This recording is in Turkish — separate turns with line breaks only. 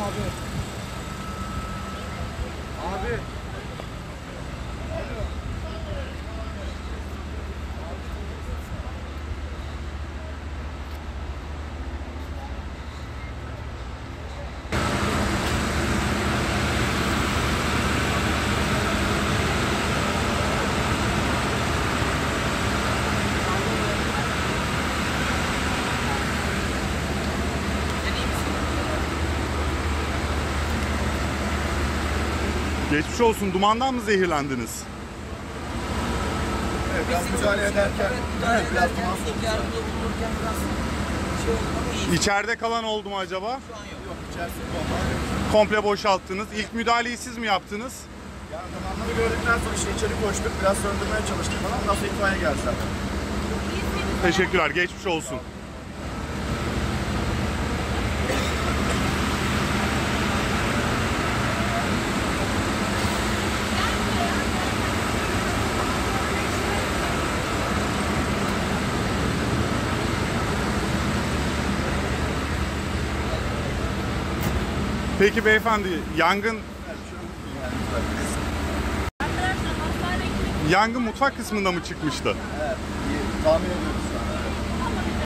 abi. Abi.
Geçmiş olsun. Dumandan mı zehirlendiniz?
Evet, biraz müdahale ederken biraz duman soktu.
Yardımda bulunurken biraz şey oldu ama iyi.
İçeride kalan oldu mu acaba?
Şu an yok.
Yok, içerisi bomba.
Komple boşalttınız. İlk müdahaleyi siz mi yaptınız?
Yani dumanları gördükten sonra işte içeri koştuk. Biraz söndürmeye çalıştık falan. Nasıl itfaiye geldi zaten.
Teşekkürler. Geçmiş olsun. Peki beyefendi, yangın mutfak kısmında mı çıkmıştı?
Evet, iyi. Tahmin ediyoruz şu an.